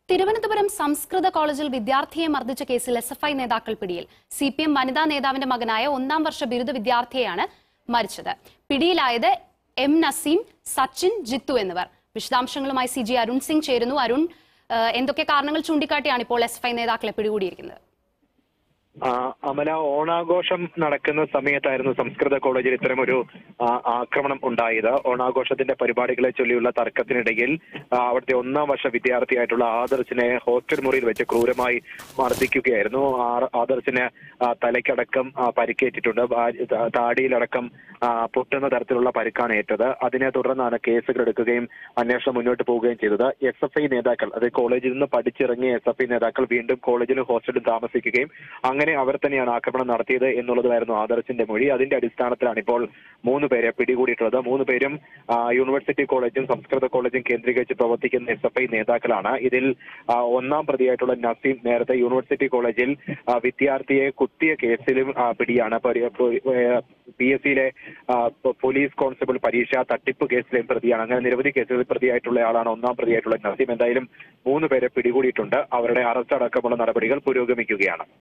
തിരുവനന്തപുരം സംസ്കൃത കോളേജിൽ വിദ്യാർത്ഥിയെ മർദ്ദിച്ച കേസിൽ എസ്എഫ്ഐ നേതാക്കൾ പിടിയിൽ. സിപിഎം വനിതാ നേതാവിന്റെ മകനായ 1ാം വർഷ ബിരുദ വിദ്യാർത്ഥിയെയാണ് മരിച്ചത്. പിടിയിലായത് എം നസീം, സച്ചിൻ, ജിത്തു എന്നിവർ. വിശദാംശങ്ങളുമായി CG അരുൺ സിംഗ് ചേരുന്നു. അരുൺ, എന്തൊക്കെ കാരണങ്ങൾ ചൂണ്ടിക്കാട്ടിയാണ് ഇപ്പോൾ എസ്എഫ്ഐ നേതാക്കളെ പിടികൂടിയിരിക്കുന്നത്? അമല, ഓണാഘോഷം നടക്കുന്ന സമയത്തായിരുന്നു സംസ്കൃത കോളേജിൽ ഇത്തരമൊരു ആക്രമണം ഉണ്ടായത്. ഓണാഘോഷത്തിന്റെ പരിപാടികളെ ചൊല്ലിയുള്ള തർക്കത്തിനിടയിൽ അവിടുത്തെ 1ാം വർഷ വിദ്യാർത്ഥിയായിട്ടുള്ള ആദർശിനെ ഹോസ്റ്റൽ മുറിയിൽ വെച്ച് ക്രൂരമായി മർദ്ദിക്കുകയായിരുന്നു. ആദർശിന് തലയ്ക്കടക്കം പരിക്കേറ്റിട്ടുണ്ട്. താടിയിലടക്കം പൊട്ടുന്ന തരത്തിലുള്ള പരിക്കാണ് ഏറ്റത്. അതിനെ തുടർന്നാണ് കേസുകൾ എടുക്കുകയും അന്വേഷണം മുന്നോട്ട് പോവുകയും ചെയ്തത്. SFI നേതാക്കൾ, അത് കോളേജിൽ നിന്ന് പഠിച്ചിറങ്ങിയ SFI നേതാക്കൾ വീണ്ടും കോളേജിലും ഹോസ്റ്റലിലും താമസിക്കുകയും അങ്ങനെ അവർ തന്നെയാണ് ആക്രമണം നടത്തിയത് എന്നുള്ളതായിരുന്നു ആദർശിന്റെ മൊഴി. അതിന്റെ അടിസ്ഥാനത്തിലാണ് ഇപ്പോൾ 3 പേരെ പിടികൂടിയിട്ടുള്ളത്. 3 പേരും യൂണിവേഴ്സിറ്റി കോളേജും സംസ്കൃത കോളേജും കേന്ദ്രീകരിച്ച് പ്രവർത്തിക്കുന്ന SFI നേതാക്കളാണ്. ഇതിൽ 1ാം പ്രതിയായിട്ടുള്ള നസീം നേരത്തെ യൂണിവേഴ്സിറ്റി കോളേജിൽ വിദ്യാർത്ഥിയെ കുത്തിയ കേസിലും പിടിയാണ്. PSCയിലെ പോലീസ് കോൺസ്റ്റബിൾ പരീക്ഷ തട്ടിപ്പ് കേസിലെയും പ്രതിയാണ്. അങ്ങനെ നിരവധി കേസുകളിൽ പ്രതിയായിട്ടുള്ള ആളാണ് 1ാം പ്രതിയായിട്ടുള്ള നസീം. എന്തായാലും 3 പേരെ പിടികൂടിയിട്ടുണ്ട്. അവരുടെ അറസ്റ്റ് അടക്കമുള്ള നടപടികൾ പുരോഗമിക്കുകയാണ്.